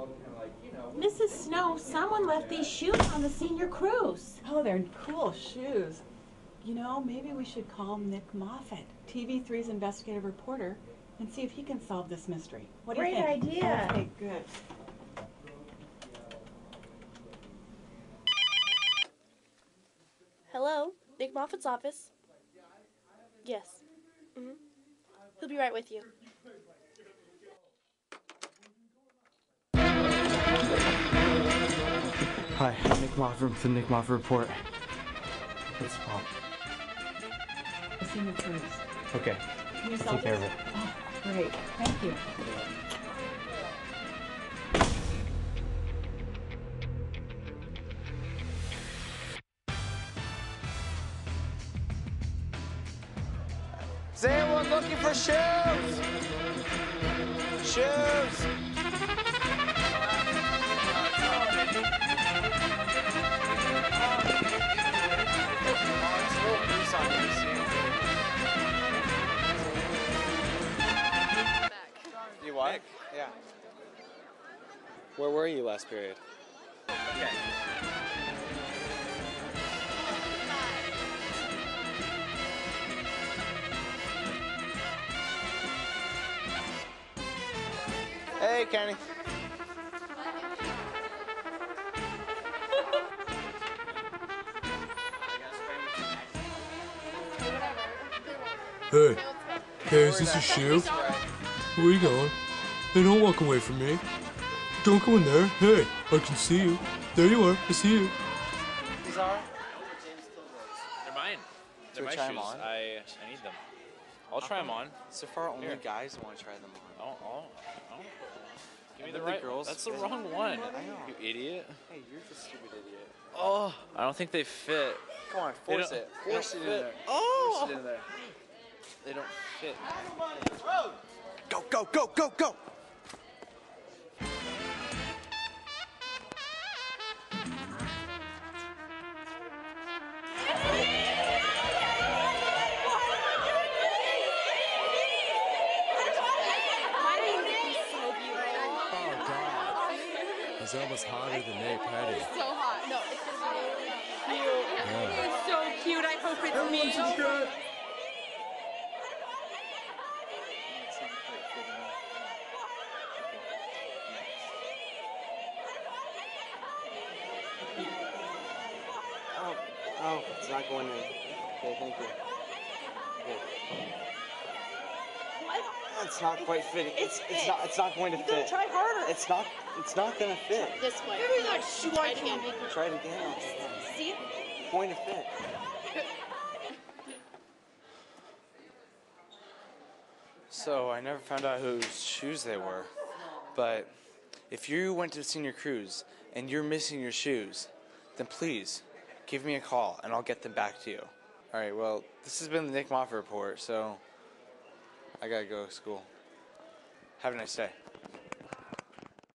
Mrs. Snow, someone left these shoes on the senior cruise. Oh, they're cool shoes. You know, maybe we should call Nick Moffitt, TV3's investigative reporter, and see if he can solve this mystery. What do you think? Great idea. Okay, good. Hello, Nick Moffitt's office. Yes. He'll be right with you. Hi, I'm Nick Moffitt from the Nick Moffitt Report. What's wrong? The senior cruise. Okay, Can you I'll solve take care of this? it. Oh, great. Thank you. Is anyone looking for shoes? Shoes! You what? Yeah. Where were you last period? Okay. Hey, Kenny. Hey, is this a shoe? Where are you going? Hey, don't walk away from me. Don't go in there. Hey, I can see you. There you are. I see you. These are? They're mine. They're my try shoes. them on? I need them. I'll try them on. So far, only Here. guys want to try them on. I'll give me And the then right. girls That's the fit. wrong one. I know. You idiot. Hey, you're the stupid idiot. Oh, I don't think they fit. Come on, They force don't- it. they Force don't it in fit. there. Oh! Force it in there. They don't fit. Go, go, go, go, go! He's almost hotter than Nate Petty. So hot. No, it's gonna be really cute. It's so cute. I hope it's me. Oh, it's not going in. Okay, thank you. Okay. It's not quite fitting. It's not going to fit. You gotta try harder. It's not gonna fit. this way. Maybe that shoe Try I it again. can. Try it again. See? Going to fit. So I never found out whose shoes they were, but if you went to the senior cruise and you're missing your shoes, then please give me a call and I'll get them back to you. All right. Well, this has been the Nick Moffitt Report, so I gotta go to school. Have a nice day.